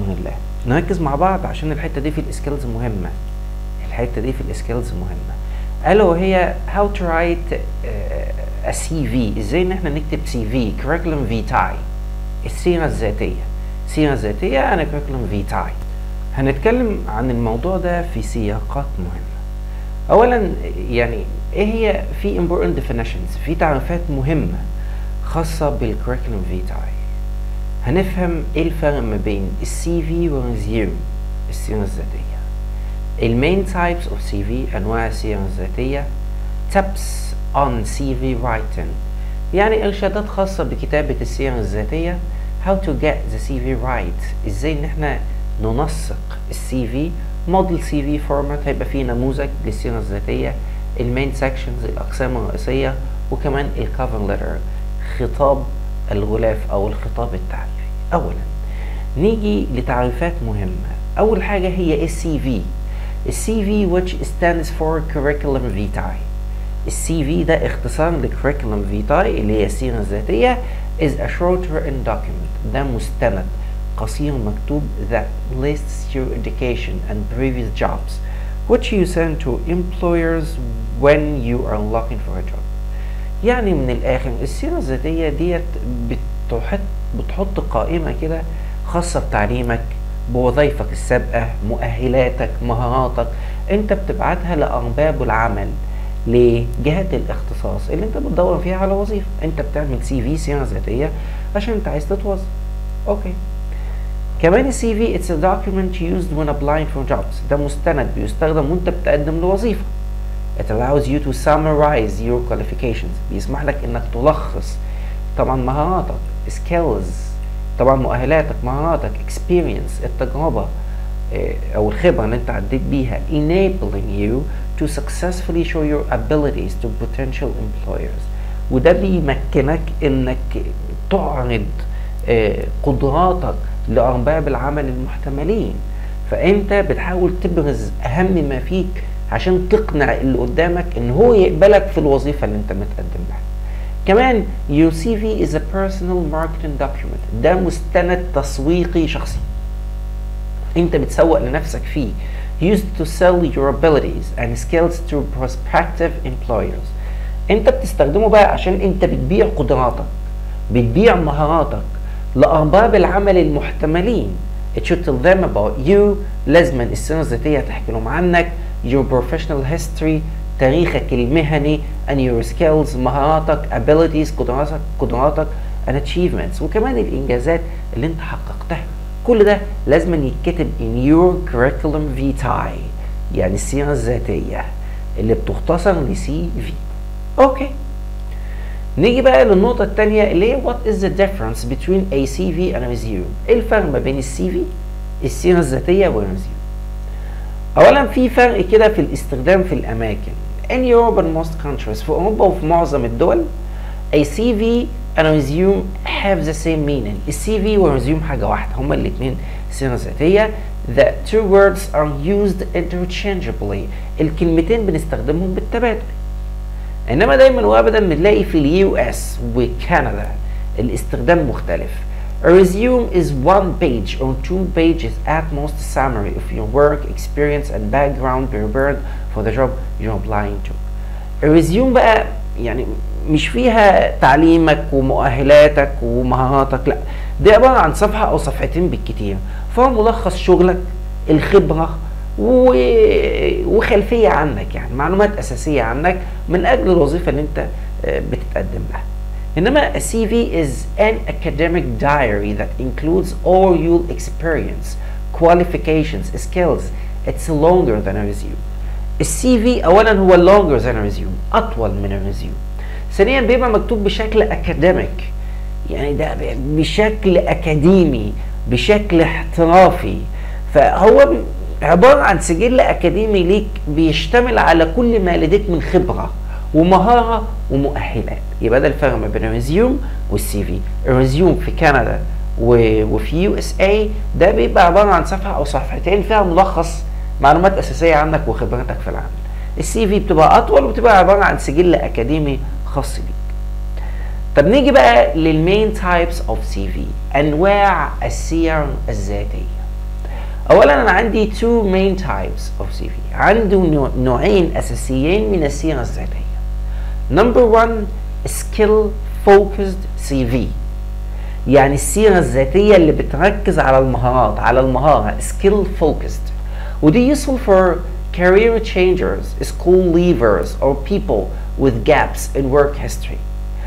بعون الله. نركز مع بعض عشان الحته دي في السكيلز مهمه. الحته دي في السكيلز مهمه، الا وهي how to write a CV. ازاي ان احنا نكتب CV curriculum vitae، السيره الذاتيه. السيره الذاتيه يعني curriculum vitae. هنتكلم عن الموضوع ده في سياقات مهمه. اولا يعني ايه هي في important definitions، في تعريفات مهمه خاصه بالكريكولم فيتاي. هنفهم ايه الفرق ما بين السي في والريزيوم، السيره الذاتيه. المين تايبس اوف سي في، انواع السيره الذاتيه. tips on CV writing، يعني ارشادات خاصه بكتابه السيره الذاتيه. how to get the CV right، ازاي ان احنا ننسق السي في. موديل سي في فورمات، هيبقى فيه نموذج للسيره الذاتيه. المين سكشنز، الاقسام الرئيسيه، وكمان الكفر ليتر، خطاب الغلاف او الخطاب التعريفي. اولا نيجي لتعريفات مهمه. اول حاجه هي السي في. السي في which stands for curriculum vitae. السي في ده اختصار لcurriculum vitae اللي هي السيره الذاتيه. is a short written document، ده مستند قصير مكتوب that lists your education and previous jobs which you send to employers when you are looking for a job. يعني من الآخر السيرة الذاتية ديت بتحط قائمة كده خاصة بتعليمك، بوظائفك السابقة، مؤهلاتك، مهاراتك. انت بتبعتها لأرباب العمل، لجهات الاختصاص اللي انت بتدور فيها على وظيفة. انت بتعمل سي في، سيرة ذاتية، عشان انت عايز تتوظف. اوكي. كمان السي في it's a document used when applying for jobs، ده مستند بيستخدم وانت بتقدم لوظيفة. It allows you to summarize your qualifications، بيسمح لك انك تلخص طبعا مهاراتك، skills، طبعا مؤهلاتك، مهاراتك، experience، التجربة او الخبرة اللي انت عديت بيها. enabling you to successfully show your abilities to potential employers، وده بيمكنك انك تعرض قدراتك لأرباب العمل المحتملين. فأنت بتحاول تبرز أهم ما فيك عشان تقنع اللي قدامك إن هو يقبلك في الوظيفة اللي أنت متقدم لها. كمان your CV is a personal marketing document، ده مستند تسويقي شخصي. أنت بتسوق لنفسك فيه. used to sell your abilities and skills to prospective employers. أنت بتستخدمه بقى عشان أنت بتبيع قدراتك، بتبيع مهاراتك لأرباب العمل المحتملين. It should tell them about you. لازما السيرة الذاتية تحكي لهم عنك. your professional history، تاريخك المهني. and your skills، مهاراتك، abilities، قدراتك and achievements، وكمان الإنجازات اللي انت حققتها. كل ده لازما يتكتب in your curriculum vitae، يعني السيرة الذاتية اللي بتختصر لسي في. اوكي. نيجي بقى للنقطة التانية اللي هي what is the difference between a CV and a resume. ايه الفرق ما بين السي في، السيرة الذاتية، والريزيوم؟ أولا في فرق كده في الاستخدام في الأماكن. in Europe and most countries، في أوروبا وفي معظم الدول a CV and a resume have the same meaning. السي في والريزيوم حاجة واحدة، هما الاتنين سيرة ذاتية. the two words are used interchangeably، الكلمتين بنستخدمهم بالتبادل. انما دايما وابدا بنلاقي في اليو اس وكندا الاستخدام مختلف. A resume is one page or 2 pages at most summary of your work, experience and background prepared for the job you're applying to. A resume بقى يعني مش فيها تعليمك ومؤهلاتك ومهاراتك، لا، دي عبارة عن صفحة او صفحتين بالكتير، فهو ملخص شغلك، الخبرة، وخلفية عنك، يعني معلومات أساسية عنك من أجل الوظيفة اللي أنت بتتقدم لها. إنما a CV is an academic diary that includes all your experience, qualifications, skills. It's longer than a resume. السي في أولا هو longer than a resume، أطول من الريزيوم. ثانيا بيبقى مكتوب بشكل أكاديميك، يعني ده بشكل أكاديمي، بشكل احترافي. فهو عبارة عن سجل أكاديمي ليك بيشتمل على كل ما لديك من خبرة ومهارة ومؤهلات. يبقى ده الفرق ما بين الريزيوم والسي في. الريزيوم في كندا وفي يو اس اي ده بيبقى عبارة عن صفحة أو صفحتين فيها ملخص معلومات أساسية عنك وخبرتك في العمل. السي في بتبقى أطول وبتبقى عبارة عن سجل أكاديمي خاص بيك. طب نيجي بقى للمين تايبس اوف سي في، أنواع السير الذاتية. اولا انا عندي two main types of CV. عنده نوعين اساسيين من السيرة الذاتية. number one skill focused CV، يعني السيرة الذاتية اللي بتركز على المهارات، على المهارة skill focused، ودي useful for career changers, school leavers or people with gaps in work history.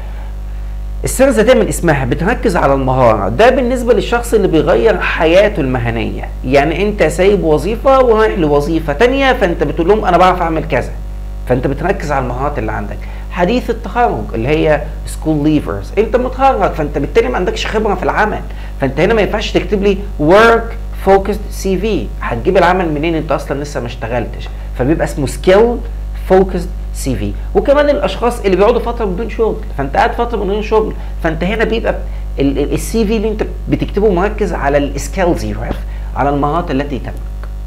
السيرة الذاتية من اسمها بتركز على المهارة، ده بالنسبة للشخص اللي بيغير حياته المهنية، يعني انت سايب وظيفة ورايح لوظيفة تانية، فانت بتقول لهم انا بعرف اعمل كذا، فانت بتركز على المهارات اللي عندك. حديث التخرج اللي هي سكول ليفرز، انت متخرج فانت بالتالي ما عندكش خبرة في العمل، فانت هنا ما ينفعش تكتب لي work focused CV، هتجيب العمل منين انت اصلا لسه ما اشتغلتش، فبيبقى اسمه skill focused CV. وكمان الاشخاص اللي بيقعدوا فتره بدون شغل، فانت قاعد فتره بدون شغل، فانت هنا بيبقى السي في اللي انت بتكتبه مركز على السكيلز يو هاف، على المهارات التي تملك.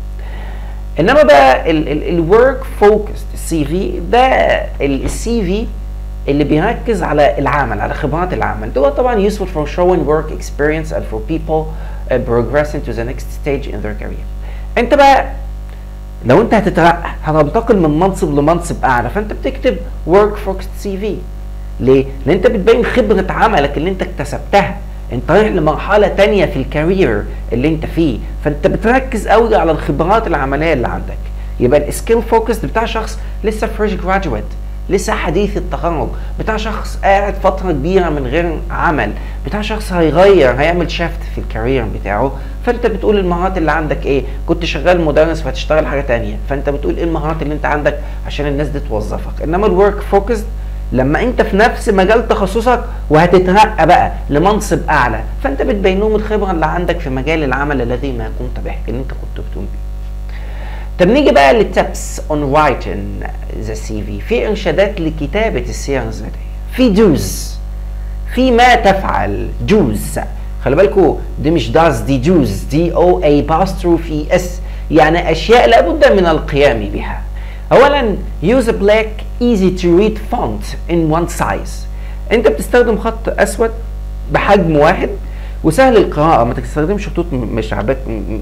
انما بقى الورك فوكسد سي في ده السي في اللي بيركز على العمل، على خبرات العمل. ده طبعا useful for showing work experience and for people progressing to the next stage in their career. انت بقى لو انت هتترقى هتنتقل من منصب لمنصب اعلى، فانت بتكتب work focused CV. ليه؟ لان انت بتبين خبرة عملك اللي انت اكتسبتها، انت رايح لمرحلة تانية في الكارير اللي انت فيه، فانت بتركز قوي على الخبرات العملية اللي عندك. يبقى السكيل فوكس بتاع شخص لسه فريش جراجويت، لسه حديث التخرج، بتاع شخص قاعد فترة كبيرة من غير عمل، بتاع شخص هيعمل شيفت في الكارير بتاعه، فانت بتقول المهارات اللي عندك ايه، كنت شغال مدرس فهتشتغل حاجة تانية، فانت بتقول ايه المهارات اللي انت عندك عشان الناس دي توظفك. انما الورك فوكس لما انت في نفس مجال تخصصك وهتترقى بقى لمنصب اعلى، فانت بتبين لهم الخبرة اللي عندك في مجال العمل الذي ما كنت به، اللي انت كنت بتقوم بيه. طب نيجي بقى للتبس on writing the CV. في إرشادات لكتابة السيرة الذاتية، في دوز، في ما تفعل دوز. خلي بالكوا دي مش داز، دي دوز، دي او اي apostrophe اس، يعني أشياء لابد من القيام بها. أولا use a black easy to read font in one size. أنت بتستخدم خط أسود بحجم واحد وسهل القراءة، ما تستخدمش خطوط مشبكة،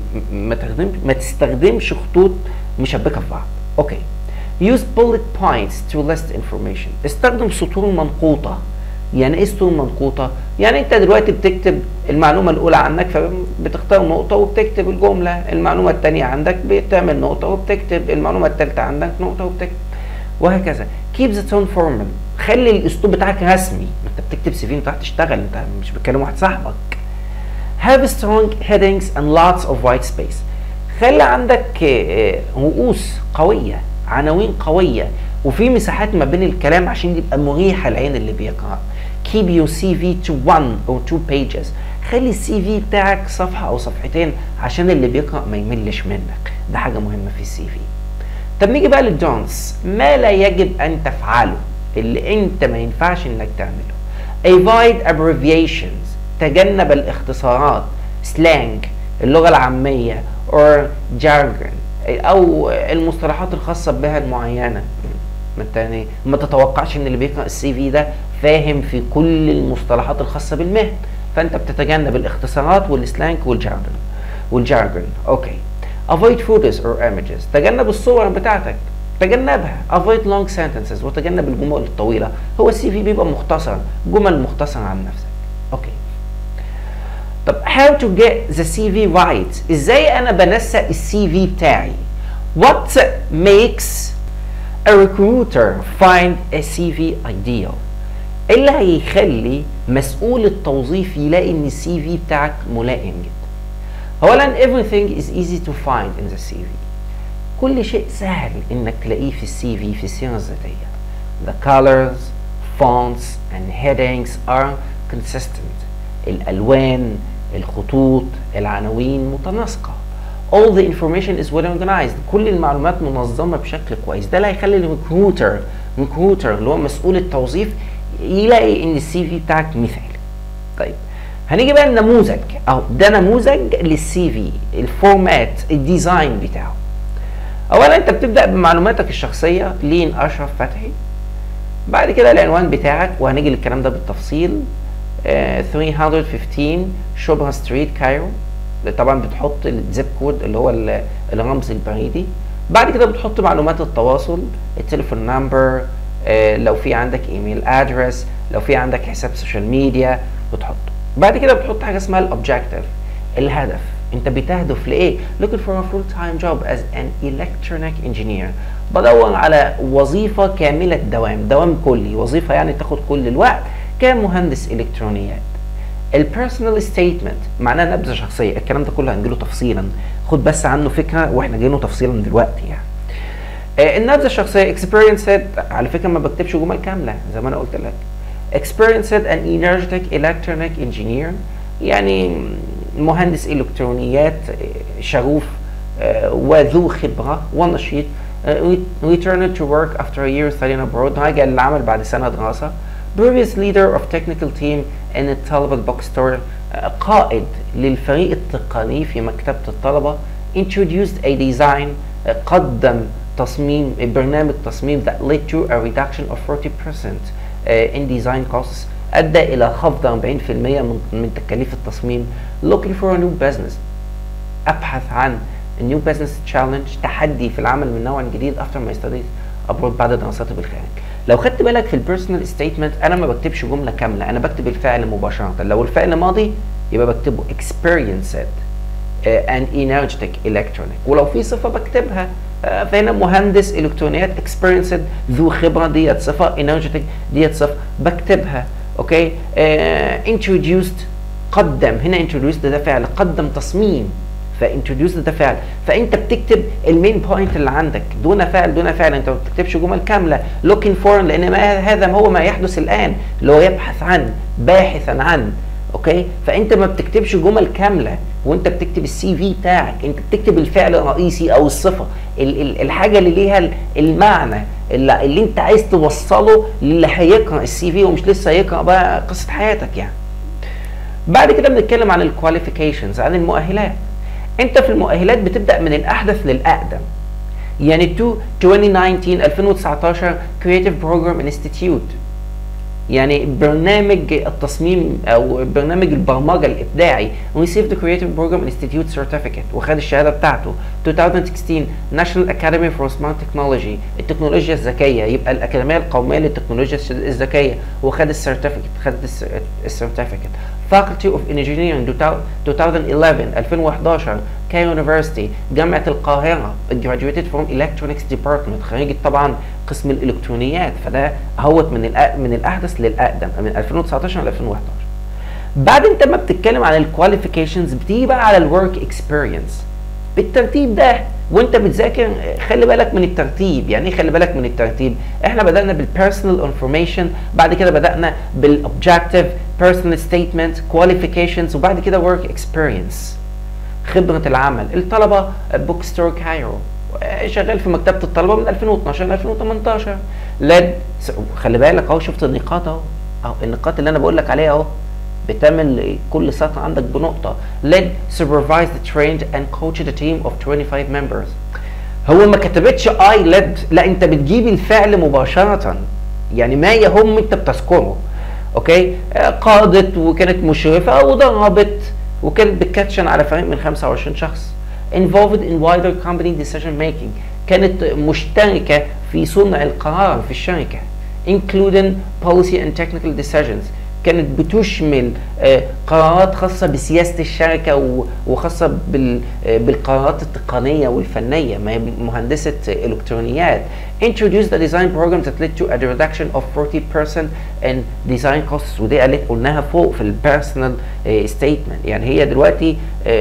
ما تستخدمش خطوط مشبكة في بعض. اوكي. Use bullet points to list information. استخدم سطور منقوطة. يعني ايه سطور منقوطة؟ يعني انت دلوقتي بتكتب المعلومة الأولى عنك فبتختار نقطة وبتكتب الجملة، المعلومة الثانية عندك بتعمل نقطة وبتكتب، المعلومة الثالثة عندك نقطة وبتكتب، وهكذا. Keep the tone formal. خلي الأسلوب بتاعك رسمي، انت بتكتب CV انت رايح تشتغل، انت مش بتكلم واحد صاحبك. Have strong headings and lots of white space. خلي عندك رؤوس قوية، عناوين قوية، وفي مساحات ما بين الكلام عشان يبقى مريحة العين اللي بيقرأ. Keep your CV to 1 or 2 pages. خلي السي في بتاعك صفحة أو صفحتين عشان اللي بيقرأ ما يملش منك، ده حاجة مهمة في السي في. طب نيجي بقى للدونتس، ما لا يجب أن تفعله، اللي أنت ما ينفعش إنك تعمله. Avoid abbreviations. تجنب الاختصارات، سلانج اللغة العامية or jargon أو المصطلحات الخاصة بها المعينة. ما تتوقعش إن اللي بيقرأ السي في ده فاهم في كل المصطلحات الخاصة بالمهن، فأنت بتتجنب الاختصارات والسلانج والجارجون. أوكي. Avoid photos or images. تجنب الصور بتاعتك، تجنبها. Avoid long sentences. وتجنب الجمل الطويلة. هو السي في بيبقى مختصر، جمل مختصرة عن نفسك. أوكي. طب how to get the CV right؟ ازاي انا بنسق السي في بتاعي؟ What makes a recruiter find a CV ideal؟ ايه اللي هيخلي مسؤول التوظيف يلاقي ان السي في بتاعك ملائم جدا؟ اولا everything is easy to find in the CV. كل شيء سهل انك تلاقيه في السي في، في السيرة الذاتية. The colors, fonts and headings are consistent. الألوان، الخطوط، العناوين متناسقة. All the information is well organized. كل المعلومات منظمة بشكل كويس. ده اللي هيخلي الريكروتر اللي هو مسؤول التوظيف يلاقي ان السي في بتاعك مثالي. طيب هنيجي بقى النموذج، اهو ده نموذج للسي في، الفورمات، الديزاين بتاعه. اولا انت بتبدأ بمعلوماتك الشخصية، لين اشرف فتحي. بعد كده العنوان بتاعك، وهنيجي للكلام ده بالتفصيل. 315 شبرا ستريت كايرو. طبعا بتحط الزيب كود اللي هو الرمز البريدي. بعد كده بتحط معلومات التواصل، التليفون نمبر، لو في عندك ايميل ادرس، لو في عندك حساب سوشيال ميديا بتحطه. بعد كده بتحط حاجه اسمها الاوبجكتيف، الهدف، انت بتهدف لايه؟ looking for a full-time job as an electronic engineer، بدور على وظيفه كامله الدوام، دوام كلي، وظيفه يعني تاخد كل الوقت كمهندس الكترونيات. البيرسونال ستيتمنت معناها نبذه شخصيه، الكلام ده كله هنجيله تفصيلا، خد بس عنه فكره واحنا جايينه تفصيلا دلوقتي يعني. النبذه الشخصيه experienced، على فكره ما بكتبش جمل كامله زي ما انا قلت لك. experienced an energetic electronic engineer، يعني مهندس الكترونيات شغوف وذو خبره ونشيط. returned to work after a year studying abroad، رجع للعمل بعد سنه دراسه. previous leader of technical team in الطلبة book store، قائد للفريق التقني في مكتبة الطلبة. introduced a design، قدم تصميم، برنامج تصميم that led to a reduction of 40% in design costs، أدى إلى خفض 40% من تكاليف التصميم. looking for a new business، أبحث عن a new business challenge، تحدي في العمل من نوع جديد after my studies abroad، بعد دراساتي بالخارج. لو خدت بالك في البيرسونال ستيتمنت انا ما بكتبش جمله كامله، انا بكتب الفعل مباشره. لو الفعل ماضي يبقى بكتبه experienced and energetic electronic، ولو في صفه بكتبها. فهنا مهندس الكترونيات experienced ذو خبره ديت صفه، energetic ديت صفه بكتبها. اوكي. introduced قدم، هنا introduced ده فعل، قدم تصميم، فانتروديوس ده فعل، فانت بتكتب المين بوينت اللي عندك دون فعل دون فعل، انت ما بتكتبش جمل كامله. looking for، لان هذا هو ما يحدث الان، اللي هو يبحث عن، باحثا عن. اوكي، فانت ما بتكتبش جمل كامله وانت بتكتب السي في بتاعك، انت بتكتب الفعل الرئيسي او الصفه، الحاجه اللي ليها المعنى اللي انت عايز توصله للي هيقرا السي في ومش لسه هيقرا بقى قصه حياتك يعني. بعد كده بنتكلم عن الكواليفيكيشنز، عن المؤهلات. انت في المؤهلات بتبدا من الاحدث للاقدم، يعني 2019 Creative Program Institute، يعني برنامج التصميم او برنامج البرمجه الابداعي received the Creative Program Institute Certificate، وخد الشهاده بتاعته. 2016 National Academy for Smart Technology، التكنولوجيا الذكيه، يبقى الاكاديميه القوميه للتكنولوجيا الذكيه، وخد السيرتيفيكت، خد السيرتيفيكت. Faculty of Engineering 2011 كاي يونيفرسيتي، جامعة القاهرة، graduated from Electronics Department، خريجة طبعا قسم الإلكترونيات، فده هوت من الأحدث للأقدم من 2019 ل 2011. بعد انت ما بتتكلم عن الكواليفيكيشنز بتيجي بقى على الورك اكسبيرينس بالترتيب ده، وانت بتذاكر خلي بالك من الترتيب. يعني ايه خلي بالك من الترتيب؟ احنا بدأنا بالبيرسونال انفورميشن، بعد كده بدأنا بالاوبجكتيف، بيرسونال ستيتمنت، كواليفيكيشنز، وبعد كده ورك اكسبيرينس، خبرة العمل. الطلبة بوك ستور كايرو، شغال في مكتبة الطلبة من 2012 ل 2018. خلي بالك اهو، شفت النقاط اهو، النقاط اللي انا بقول لك عليها اهو، بتعمل كل سطر عندك بنقطة. led supervised trained and coached a team of 25 members. هو ما كتبتش I led، لا انت بتجيب الفعل مباشرة، يعني ما يهم انت بتذكره. اوكي، قادت وكانت مشرفة ودربت وكانت بتكاتشن على فريق من 25 شخص. involved in wider company decision making، كانت مشتركة في صنع القرار في الشركة. including policy and technical decisions، كانت بتشمل قرارات خاصة بسياسة الشركة وخاصة بالقرارات التقنية والفنية، ما هي مهندسة إلكترونيات. introduced a design program that led to a reduction of 40% in design costs، ودي قلناها فوق في البيرسونال ستيتمنت. يعني هي دلوقتي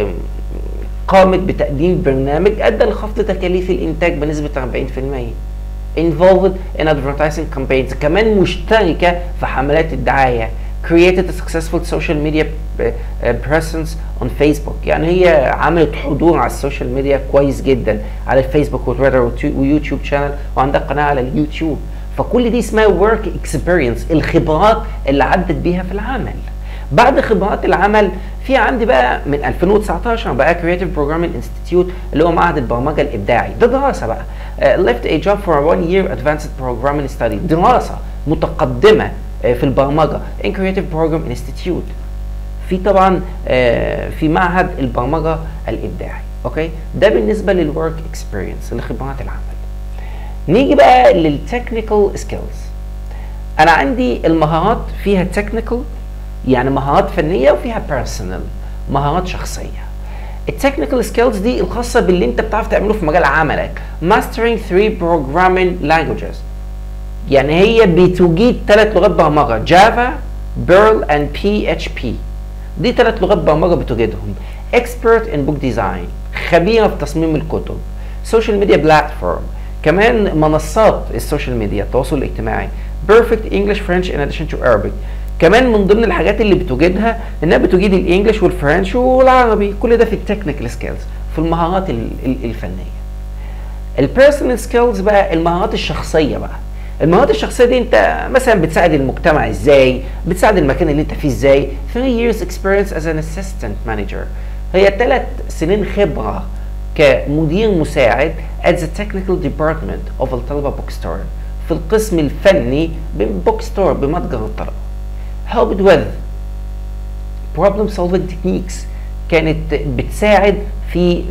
قامت بتقديم برنامج أدى لخفض تكاليف الإنتاج بنسبة 40%. involved in advertising campaigns، كمان مشتركة في حملات الدعاية. created a successful social media presence on Facebook، يعني هي عملت حضور على السوشيال ميديا كويس جدا على الفيسبوك وتويتر ويوتيوب شانل، وعندها قناة على اليوتيوب. فكل دي اسمها work experience، الخبرات اللي عدت بيها في العمل. بعد خبرات العمل في عندي بقى من 2019 بقى Creative Programming Institute اللي هو معهد البرمجة الإبداعي، ده دراسة بقى. left a job for a 1-year advanced programming study، دراسة متقدمة في البرمجة in Creative Program Institute. في طبعا في معهد البرمجه الابداعي. اوكي، ده بالنسبه للورك اكسبيرينس، لخبرات العمل. نيجي بقى للتكنيكال سكيلز. انا عندي المهارات فيها تكنيكال يعني مهارات فنيه، وفيها بيرسونال مهارات شخصيه. التكنيكال سكيلز دي الخاصه باللي انت بتعرف تعمله في مجال عملك. mastering 3 programming languages يعني هي بتجيد 3 لغات برمجه، جافا، بيرل اند PHP. دي 3 لغات برمجه بتجيدهم. expert in book design خبيره في تصميم الكتب. social media platform كمان منصات السوشيال ميديا التواصل الاجتماعي. perfect English French in addition to Arabic كمان من ضمن الحاجات اللي بتجيدها انها بتجيد الانجليش والفرنش والعربي. كل ده في التكنيكال سكيلز، في المهارات الفنيه. البيرسونال سكيلز بقى المهارات الشخصيه بقى. المهارات الشخصيه دي انت مثلا بتساعد المجتمع ازاي، بتساعد المكان اللي انت فيه ازاي. 3 years experience as an assistant manager هي 3 سنين خبره كمدير مساعد at the technical department of الطلبه بوك ستور، في القسم الفني ببوك ستور بمتجر الطلبه. helped with problem solving techniques كانت بتساعد في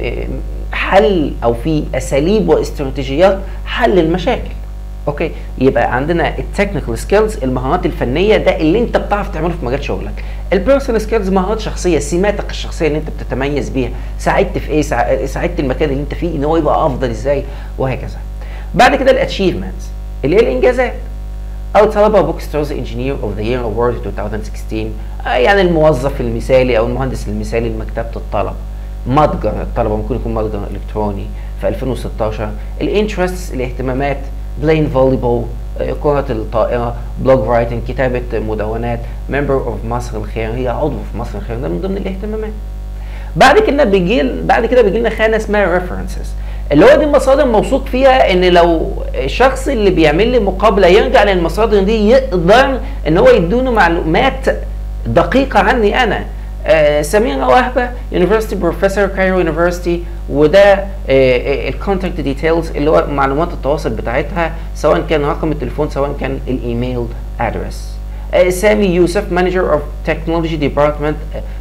حل او في اساليب واستراتيجيات حل المشاكل. اوكي، يبقى عندنا التكنيكال سكيلز المهارات الفنيه، ده اللي انت بتعرف تعمله في مجال شغلك. البيرسونال سكيلز مهارات شخصيه، سماتك الشخصيه اللي انت بتتميز بيها، ساعدت في ايه، ساعدت المكان اللي انت فيه ان هو يبقى افضل ازاي، وهكذا. بعد كده الاتشيفمنتس اللي هي الانجازات. او طلبه بوك ستورز انجينير اوف ذا يير اوورد 2016 يعني الموظف المثالي او المهندس المثالي لمكتبه الطلبه. متجر الطلبه ممكن يكون متجر الكتروني في 2016. الانترستس الاهتمامات، بلاين فوليبول، كرة الطائرة، بلوج رايتنج كتابة مدونات، ممبر اوف مصر الخير هي عضو في مصر الخير، ده من ضمن الاهتمامات. بعد كده بيجي لنا خانة اسمها ريفرنسز اللي هو دي المصادر موثوق فيها ان لو الشخص اللي بيعمل لي مقابلة يرجع للمصادر دي يقدر ان هو يدونه معلومات دقيقة عني انا. سميرة وهبة يونيفرسيتي بروفيسور كايرو يونيفرسيتي، وده الكونتاكت ديتيلز اللي هو معلومات التواصل بتاعتها سواء كان رقم التليفون سواء كان الايميل ادرس. سامي يوسف مانجر اوف تكنولوجي ديبارتمنت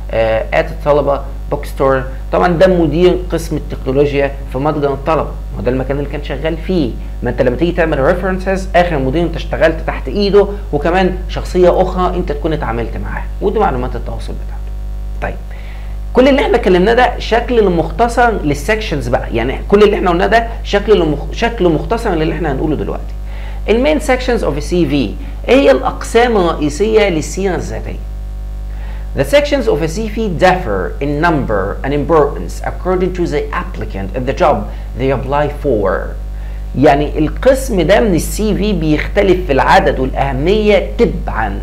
ات الطلبه بوك ستور، طبعا ده مدير قسم التكنولوجيا في متجر الطلبه، وده المكان اللي كان شغال فيه. ما انت لما تيجي تعمل ريفرنسز اخر مدير انت اشتغلت تحت ايده، وكمان شخصيه اخرى انت تكون اتعاملت معاها، ودي معلومات التواصل بتاعته. طيب كل اللي احنا اتكلمناه ده شكل مختصر للسكشنز بقى، يعني كل اللي احنا قلناه ده شكل مختصر للي احنا هنقوله دلوقتي. المين سكشنز اوف سي في ايه هي الاقسام الرئيسيه للسيره الذاتيه؟ The sections of a CV differ in number and importance according to the applicant and the job they apply for. يعني القسم ده من السي في بيختلف في العدد والاهميه تبعا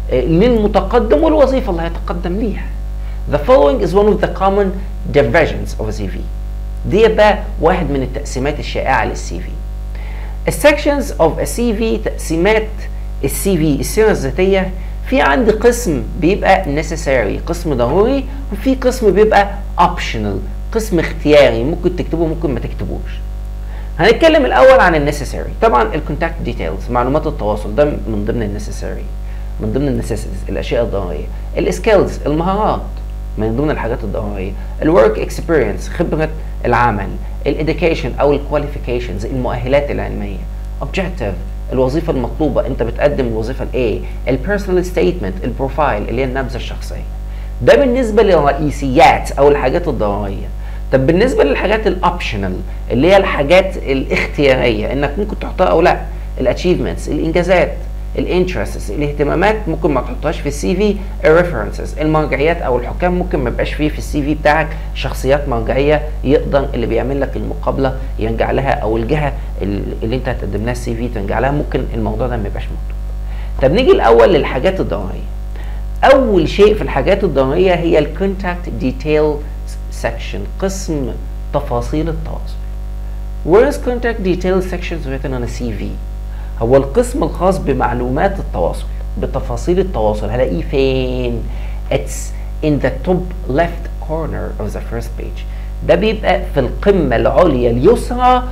للمتقدم والوظيفه اللي هيتقدم ليها. The following is one of the common divisions of a CV. دي بقى واحد من التقسيمات الشائعة للسي في. السكشنز of a CV تقسيمات السي في السيرة الذاتية. في عندي قسم بيبقى necessary قسم ضروري، وفي قسم بيبقى optional قسم اختياري ممكن تكتبه ممكن ما تكتبوش. هنتكلم الأول عن النسيسري. طبعا الكونتاكت ديتيلز معلومات التواصل ده من ضمن النسيسري، من ضمن النسيسريز الأشياء الضرورية. السكيلز المهارات من ضمن الحاجات الضروريه. الورك اكسبيرينس خبره العمل. الاديوكيشن او الكواليفيكيشنز المؤهلات العلميه. اوبجكتيف الوظيفه المطلوبه انت بتقدم الوظيفه الايه. البيرسونال ستيتمنت البروفايل اللي هي النبذه الشخصيه. ده بالنسبه للرئيسيات او الحاجات الضروريه. طب بالنسبه للحاجات الاوبشنال اللي هي الحاجات الاختياريه انك ممكن تحطها او لا. الاتشيفمنتس الانجازات، الانترستس الاهتمامات ممكن ما تحطهاش في السي في. الريفرنسز المرجعيات او الحكام ممكن ما يبقاش فيه في السي في بتاعك شخصيات مرجعيه يقدر اللي بيعمل لك المقابله يرجع لها او الجهه اللي انت هتقدم لها السي في ترجع لها، ممكن الموضوع ده ما يبقاش مكتوب. طب نيجي الاول للحاجات الضروريه. اول شيء في الحاجات الضروريه هي الكونتاكت ديتيل سكشن قسم تفاصيل التواصل. Where is contact detail sections written on a CV؟ هو القسم الخاص بمعلومات التواصل بتفاصيل التواصل هلاقيه فين؟ It's in the top left corner of the first page. ده بيبقى في القمة العليا اليسرى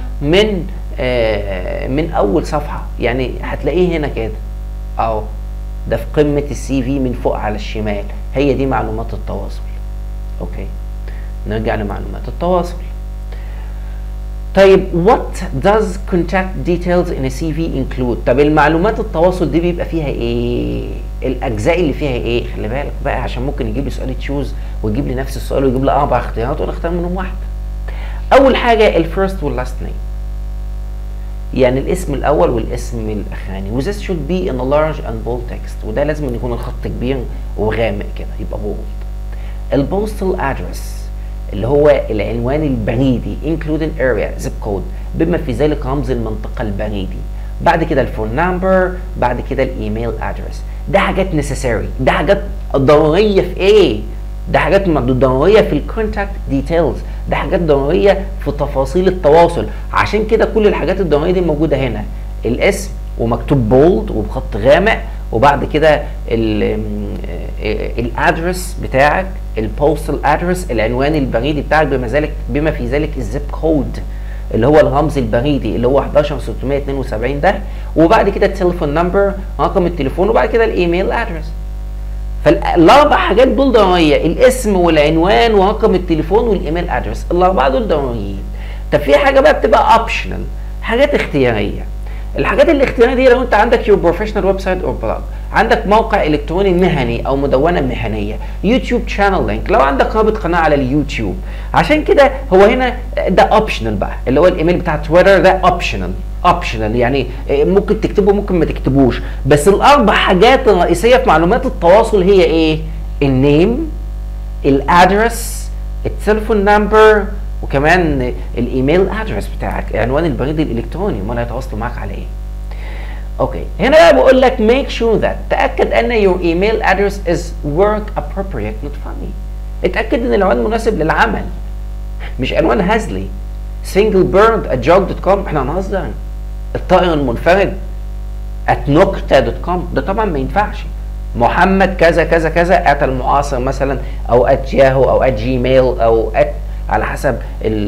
من أول صفحة، يعني هتلاقيه هنا كده أهو. ده في قمة السي في من فوق على الشمال هي دي معلومات التواصل. اوكي، نرجع لمعلومات التواصل. طيب what does contact details in a CV include؟ طب المعلومات التواصل دي بيبقى فيها ايه؟ الاجزاء اللي فيها ايه؟ خلي بالك بقى عشان ممكن يجيب لي سؤال تشوز ويجيب لي نفس السؤال ويجيب لي 4 اختيارات وانا اختار منهم واحده. اول حاجه الفيرست واللاست نيم، يعني الاسم الاول والاسم الاخراني، و this should be in a large and bold text، وده لازم يكون الخط كبير وغامق كده يبقى bold. البوستال ادرس اللي هو العنوان البريدي including area zip code بما في ذلك رمز المنطقة البريدي. بعد كده الفون نمبر، بعد كده الايميل ادرس. ده حاجات necessary، ده حاجات ضرورية في ايه؟ ده حاجات ضرورية في الكونتاكت ديتيلز، ده حاجات ضرورية في تفاصيل التواصل. عشان كده كل الحاجات الضرورية دي موجودة هنا، الاسم ومكتوب بولد وبخط غامق، وبعد كده الادرس بتاعك، البوستال ادرس العنوان البريدي بتاعك، بما في ذلك الزيب كود اللي هو الرمز البريدي اللي هو 11672 ده، وبعد كده التليفون نمبر رقم التليفون، وبعد كده الايميل ادرس. فالاربع حاجات دول ضروريه، الاسم والعنوان ورقم التليفون والايميل ادرس، الاربعه دول ضروريين. طب في حاجه بقى بتبقى اوبشنال، حاجات اختياريه. الحاجات الاختياريه دي لو انت عندك يور بروفيشنال ويب سايت او بلوج، عندك موقع الكتروني مهني او مدونه مهنيه، يوتيوب شانل لينك، لو عندك رابط قناه على اليوتيوب. عشان كده هو هنا ده اوبشنال بقى، اللي هو الايميل بتاع تويتر ده اوبشنال يعني ممكن تكتبه ممكن ما تكتبوش، بس الاربع حاجات الرئيسيه في معلومات التواصل هي ايه؟ النيم، الادرس، التليفون نمبر، وكمان الايميل ادرس بتاعك، عنوان البريد الالكتروني، امال هيتواصلوا معاك على ايه؟ اوكي، هنا بقى بقول لك make sure that، تاكد ان your email address is work appropriate not funny. اتاكد ان العنوان مناسب للعمل، مش عنوان هزلي. single bird @joke.com، احنا هنهزر. الطائر المنفرد @nokta.com، ده طبعا ما ينفعش. محمد كذا كذا كذا @المعاصر مثلا، او @yahoo او @gmail او على حسب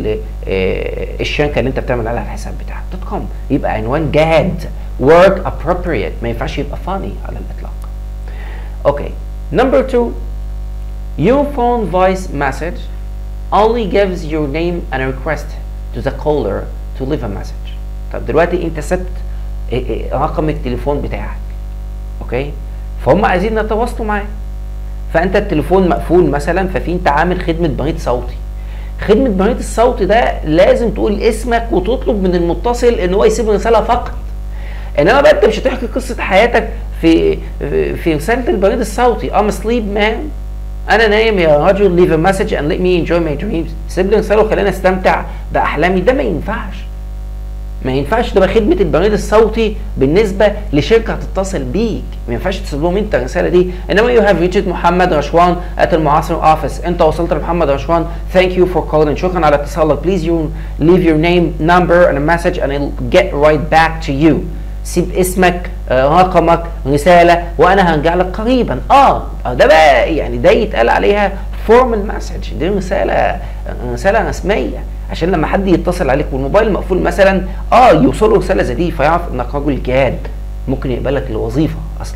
الشركه اللي انت بتعمل عليها الحساب بتاعك .com، يبقى عنوان جاد work appropriate، ما ينفعش يبقى funny على الاطلاق. اوكي، number 2 your phone voice message only gives your name and request to the caller to leave a message. طب دلوقتي انت سبت رقم التليفون بتاعك، اوكي، فهم عايزين يتواصلوا معاك، فانت التليفون مقفول مثلا، ففي انت عامل خدمه بريد صوتي. خدمه بريد الصوتي ده لازم تقول اسمك وتطلب من المتصل ان هو يسيب رساله فقط. انما بقى انت مش هتحكي قصه حياتك في رساله البريد الصوتي. I'm asleep man، انا نايم يا رجل، leave a message and let me enjoy my dreams، سيب لي رساله وخليني استمتع باحلامي. ده ما ينفعش، ما ينفعش تبقى خدمه البريد الصوتي بالنسبه لشركه هتتصل بيك، ما ينفعش تسيب لهم انت الرساله دي. انما you have reached محمد رشوان @المعاصر office، انت وصلت لمحمد رشوان، thank you for calling، شكرا على اتصالك، please you leave your name number and a message and I'll get right back to you. سيب اسمك، رقمك، رساله، وانا هرجع لك قريبا. ده بقى يعني ده يتقال عليها formal message، دي رساله رسميه، عشان لما حد يتصل عليك والموبايل مقفول مثلا يوصله رساله زي دي فيعرف انك رجل جاد، ممكن يقبلك الوظيفه اصلا.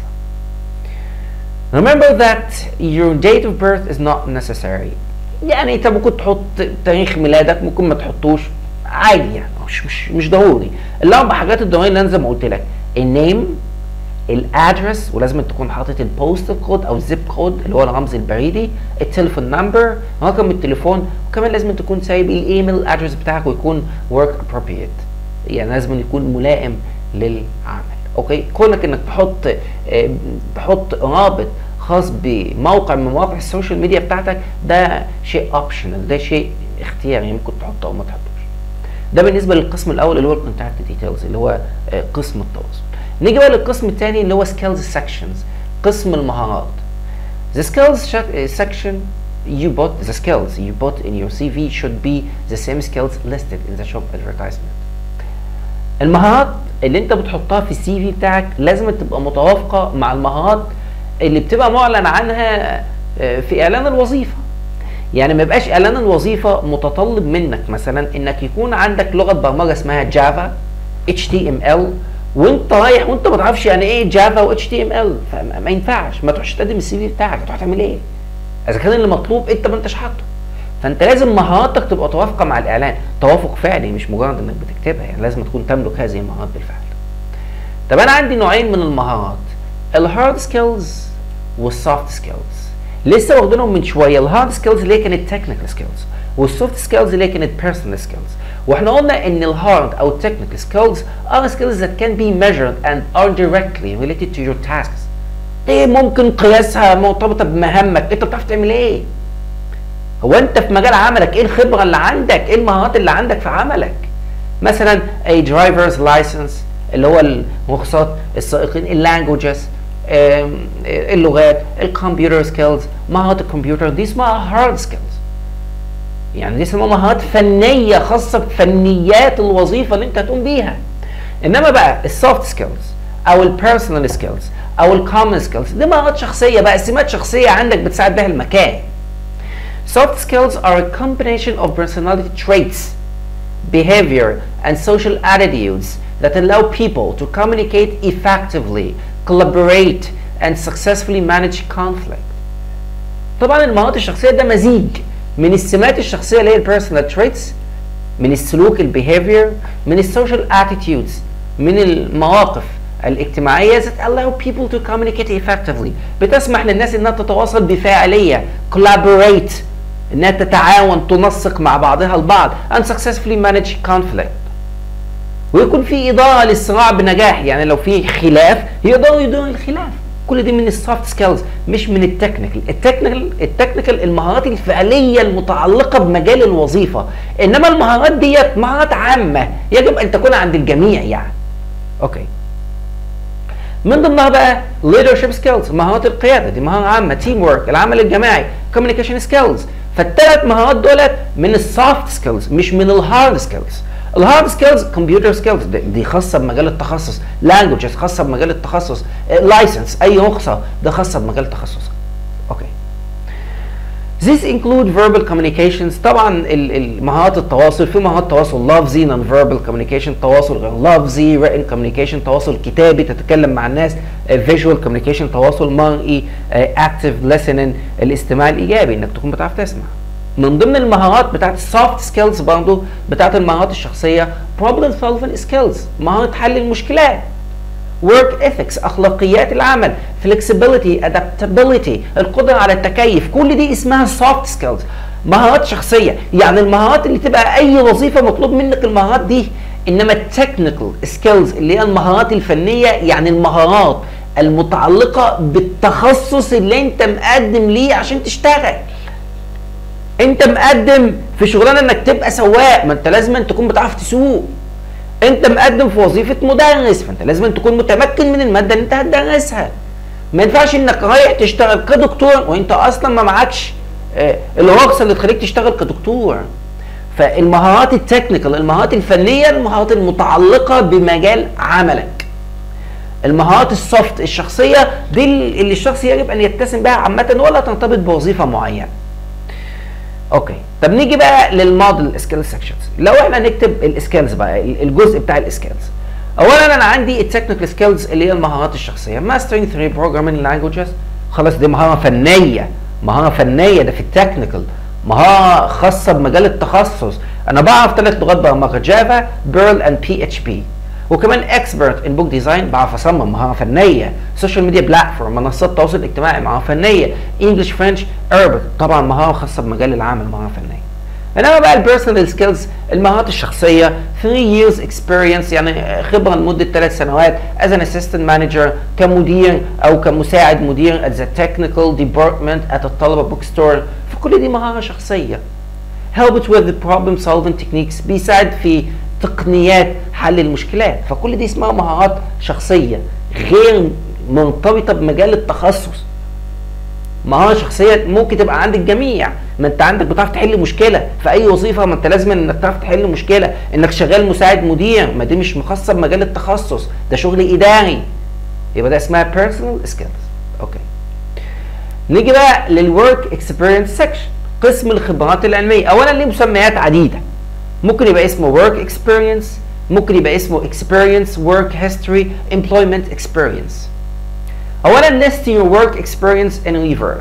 Remember that your date of birth is not necessary، يعني انت ممكن تحط تاريخ ميلادك، ممكن ما تحطوش، عادي يعني، مش ضروري. الاربع حاجات الضروريه اللي انا زي ما قلت لك، النيم، الادرس، ولازم تكون حاطط البوستال كود او الزيب كود اللي هو الرمز البريدي، التليفون نمبر رقم التليفون، وكمان لازم تكون سايب الايميل ادرس بتاعك ويكون work appropriate، يعني لازم يكون ملائم للعمل. اوكي، كونك انك تحط رابط خاص بموقع من مواقع السوشيال ميديا بتاعتك، ده شيء اوبشنال، ده شيء اختياري، ممكن تحطه او ما تحطوش. ده بالنسبه للقسم الاول اللي هو الكونتاكت ديتيلز اللي هو قسم التواصل. نيجي بقى للقسم الثاني اللي هو skills sections، قسم المهارات. The skills section the skills you put in your CV should be the same skills listed in the job advertisement. المهارات اللي انت بتحطها في السي في بتاعك لازم تبقى متوافقه مع المهارات اللي بتبقى معلن عنها في اعلان الوظيفه. يعني ما يبقاش اعلان الوظيفه متطلب منك مثلا انك يكون عندك لغه برمجه اسمها جافا HTML، وانت ما تعرفش يعني ايه جافا و HTML، فما ينفعش، ما تروحش تقدم السي في بتاعك، هتروح تعمل ايه؟ اذا كان اللي مطلوب انت ما انتش حاطه. فانت لازم مهاراتك تبقى متوافقه مع الاعلان، توافق فعلي مش مجرد انك بتكتبها، يعني لازم تكون تملك هذه المهارات بالفعل. طب انا عندي نوعين من المهارات، الهارد سكيلز والسوفت سكيلز. لسه واخدينهم من شويه، الهارد سكيلز اللي هي كانت تكنيكال سكيلز، والسوفت سكيلز اللي هي كانت بيرسونال سكيلز. واحنا قلنا ان الهارد او technical skills are skills that can be measured and are directly related to your tasks. دي ممكن قياسها مرتبطه بمهامك، انت بتعرف تعمل ايه؟ هو انت في مجال عملك ايه الخبره اللي عندك؟ ايه المهارات اللي عندك في عملك؟ مثلا a driver's license اللي هو الرخصات السائقين، اللانجوجز، اللغات، الكمبيوتر سكيلز، مهارات الكمبيوتر، دي اسمها هارد سكيلز. يعني دي اسمها مهارات فنيه خاصه بفنيات الوظيفه اللي انت هتقوم بيها. انما بقى السوفت سكيلز او البيرسونال سكيلز او الكومن سكيلز دي مهارات شخصيه بقى، سمات شخصيه عندك بتساعد بها المكان. Soft skills are a combination of personality traits, behavior, and social attitudes that allow people to communicate effectively, collaborate, and successfully manage conflict. طبعا المهارات الشخصيه ده مزيج من السمات الشخصيه اللي هي البيرسونال تريتس، من السلوك البيهيفير، من السوشيال اتيتيودز، من المواقف الاجتماعيه that allow people to communicate effectively، بتسمح للناس انها تتواصل بفاعليه، collaborate، انها تتعاون تنسق مع بعضها البعض، and successfully manage conflict، ويكون في اداره للصراع بنجاح، يعني لو في خلاف يقدروا يديروا الخلاف. كل دي من السوفت سكيلز مش من التكنيكال. التكنيكال المهارات الفعليه المتعلقه بمجال الوظيفه، انما المهارات ديت مهارات عامه يجب ان تكون عند الجميع يعني. اوكي. من ضمنها بقى leadership skills، مهارات القياده، دي مهاره عامه، تيم ورك، العمل الجماعي، communication skills. فالثلاث مهارات دولت من السوفت سكيلز مش من الهارد سكيلز. الهارد سكيلز كمبيوتر سكيلز دي خاصه بمجال التخصص، لانجوجز خاصه بمجال التخصص، لايسنس اي رخصه ده خاصه بمجال التخصص. اوكي. These include verbal communications، طبعا مهارات التواصل، في مهارات تواصل لفظي non verbal communication، تواصل غير لفظي written communication، تواصل كتابي تتكلم مع الناس، visual communication، تواصل مرئي، active listening، الاستماع الايجابي انك تكون بتعرف تسمع. من ضمن المهارات بتاعت السوفت سكيلز برضه بتاعت المهارات الشخصيه problem solving skills، مهاره حل المشكلات، work ethics، اخلاقيات العمل، flexibility، adaptability، القدره على التكيف، كل دي اسمها soft skills، مهارات شخصيه. يعني المهارات اللي تبقى اي وظيفه مطلوب منك المهارات دي. انما التكنيكال سكيلز اللي هي المهارات الفنيه يعني المهارات المتعلقه بالتخصص اللي انت مقدم ليه عشان تشتغل. انت مقدم في شغلانه انك تبقى سواق، ما انت لازم أن تكون بتعرف تسوق. انت مقدم في وظيفه مدرس، فانت لازم أن تكون متمكن من الماده اللي انت هتدرسها. ما ينفعش انك رايح تشتغل كدكتور وانت اصلا ما معكش الرخصه اللي تخليك تشتغل كدكتور. فالمهارات التكنيكال، المهارات الفنيه، المهارات المتعلقه بمجال عملك. المهارات السوفت الشخصيه دي اللي الشخص يجب ان يتسم بها عامه ولا ترتبط بوظيفه معينه. اوكي. طب نيجي بقى للموديل سكيل سيكشنز. لو احنا نكتب السكيلز بقى، الجزء بتاع السكيلز. اولا انا عندي التكنيكال سكيلز اللي هي المهارات الشخصيه، ماسترينج 3 بروجرامينج لانجوجز، خلاص دي مهاره فنيه، مهاره فنيه ده في التكنيكال، مهاره خاصه بمجال التخصص. انا بعرف 3 لغات برمجه، جافا، بيرل اند بي اتش بي، وكمان اكسبرت ان بوك ديزاين، بعرف اصمم، مهاره فنيه. سوشيال ميديا بلاتفورم، منصات التواصل الاجتماعي، مهاره فنيه. انجلش، فرنش، اربك، طبعا مهاره خاصه بمجال العمل، مهاره فنيه. انما بقى البيرسونال سكيلز المهارات الشخصيه 3 years experience، يعني خبره لمده 3 سنوات as an assistant manager، كمدير او كمساعد مدير at the technical department at الطلبه بوك ستور. فكل دي مهاره شخصيه. helped with the problem solving techniques، بيساعد في تقنيات حل المشكلات. فكل دي اسمها مهارات شخصيه غير مرتبطه بمجال التخصص. مهاره شخصيه ممكن تبقى عند الجميع، ما انت عندك بتعرف تحل مشكله في اي وظيفه، ما انت لازم انك تعرف تحل مشكله. انك شغال مساعد مدير، ما دي مش مخصصه بمجال التخصص، ده شغل اداري، يبقى ده اسمها personal skills. اوكي. نيجي بقى للورك اكسبيرينس سيكشن، قسم الخبرات العلميه. اولا ليه مسميات عديده، ممكن يبقى اسمه work experience، ممكن يبقى اسمه experience work history employment experience. اولا list your work experience in reverse.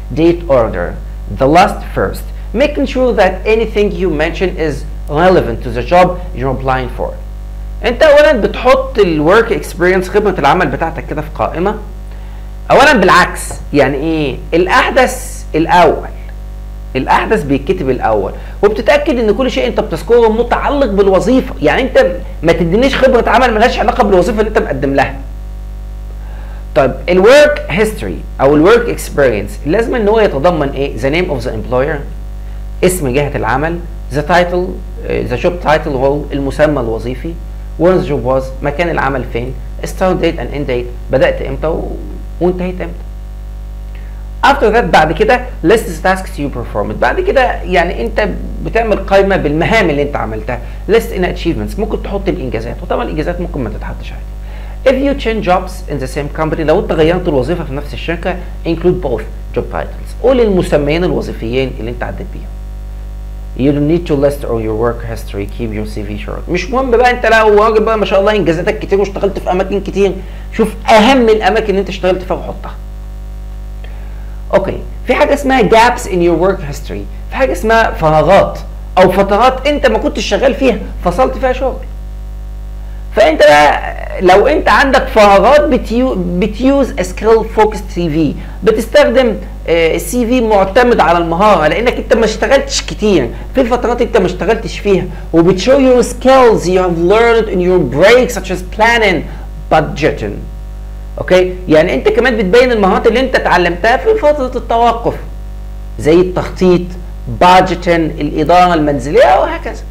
date order, the last first, making sure that anything you mention is relevant to the job you're applying for. انت اولا بتحط الورك اكسبيرينس خبره العمل بتاعتك كده في قائمه. اولا بالعكس، يعني ايه؟ الاحدث الاول، الاحدث بيتكتب الاول، وبتتاكد ان كل شيء انت بتذكره متعلق بالوظيفه. يعني انت ما تدينيش خبره عمل ملهاش علاقه بالوظيفه اللي انت مقدم لها. طيب الورك هيستوري او الورك اكسبيرينس لازم ان هو يتضمن ايه؟ ذا نيم اوف ذا امبلوير، اسم جهه العمل، ذا تايتل، ذا جوب تايتل هو المسمى الوظيفي، where the job was، مكان العمل فين، start date and end date، بدأت امتى وانتهيت امتى. After that بعد كده list tasks you performed، بعد كده يعني انت بتعمل قائمة بالمهام اللي انت عملتها. list in achievements، ممكن تحط الانجازات، وطبعا الانجازات ممكن ما تتحطش عادي. If you change jobs in the same company، لو انت غيرت الوظيفة في نفس الشركة include both job titles، قول المسميين الوظيفيين اللي انت عديت بيهم. You don't need to list all your work history, keep your CV short. مش مهم بقى انت لو راجل بقى ما شاء الله انجازاتك كتير واشتغلت في اماكن كتير، شوف اهم الاماكن اللي انت اشتغلت فيها وحطها. اوكي، في حاجه اسمها gaps in your work history، في حاجه اسمها فراغات او فترات انت ما كنتش شغال فيها فصلت فيها شغل. فانت بقى لو انت عندك فراغات بتيوز سكيل فوكس سي في، بتستخدم السي في معتمد على المهاره، لانك انت ما اشتغلتش كتير في الفترات انت ما اشتغلتش فيها، وبتشو your skills you have learned in your breaks such as planning budgeting. اوكي، يعني انت كمان بتبين المهارات اللي انت اتعلمتها في فتره التوقف زي التخطيط، budgeting، الاداره المنزليه وهكذا.